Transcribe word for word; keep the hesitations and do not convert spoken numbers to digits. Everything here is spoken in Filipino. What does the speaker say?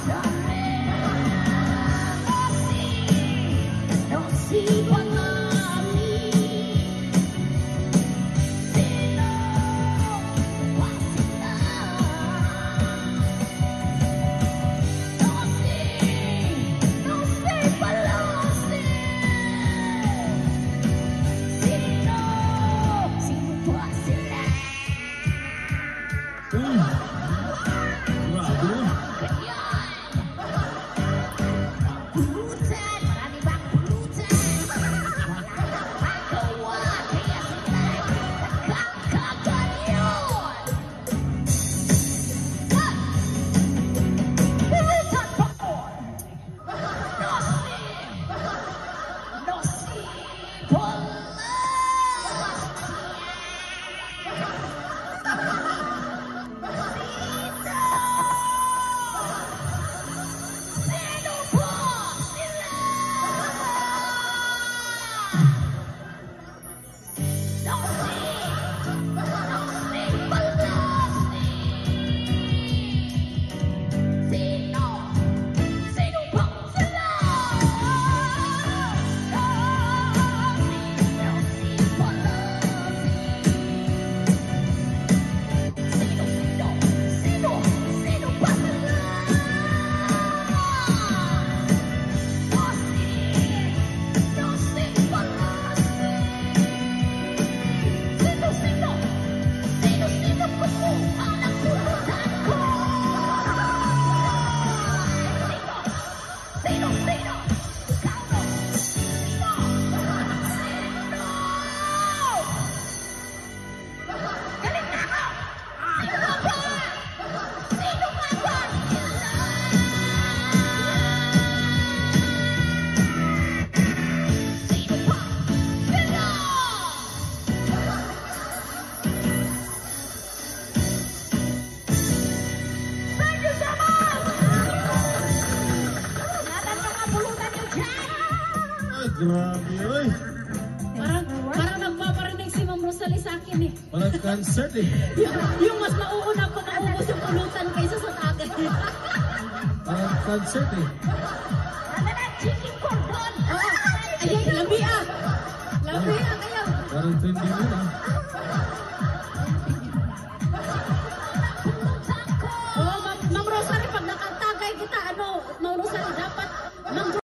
Grabe, oy. Parang, parang nagpaparinig si Ma'am Rosalie sa akin eh. Parang concert eh. yung, yung mas mauuna pa maubos yung pulutan kaysa sa akin. Parang concert eh. Ano na, chicken cordon? Oo. Ay, labi ah. Labi ah, kayo. Parang trending yun ah.